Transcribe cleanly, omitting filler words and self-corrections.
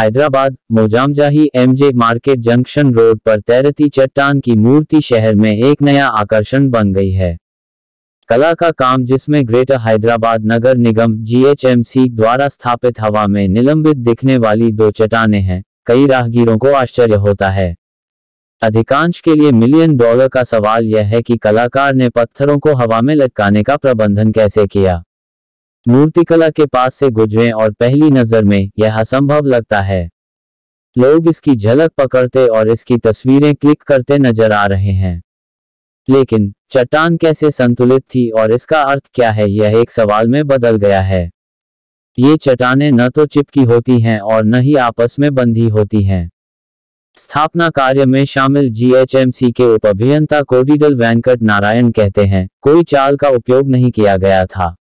Hyderabad, Mozamjahi MJ market junction road पर तैरती चट्टान की मूर्ति शहर में एक नया आकर्षण बन गई है। कला का काम, जिसमें ग्रेटर हैदराबाद नगर निगम जीएचएमसी द्वारा स्थापित हवा में निलंबित दिखने वाली दो चट्टानें हैं, कई राहगीरों को आश्चर्य होता है। अधिकांश के लिए मिलियन डॉलर का सवाल यह है कि कलाकार ने पत्थरों को हवा में लटकाने का प्रबंधन कैसे किया। मूर्तिकला के पास से गुजरें और पहली नजर में यह असंभव लगता है। लोग इसकी झलक पकड़ते और इसकी तस्वीरें क्लिक करते नजर आ रहे हैं, लेकिन चट्टान कैसे संतुलित थी और इसका अर्थ क्या है, यह एक सवाल में बदल गया है। ये चट्टानें न तो चिपकी होती हैं और न ही आपस में बंधी होती हैं। स्थापना कार्य में शामिल जीएचएमसी के उप अभियंता कोडिडल वेंकट नारायण कहते हैं, कोई चाल का उपयोग नहीं किया गया था।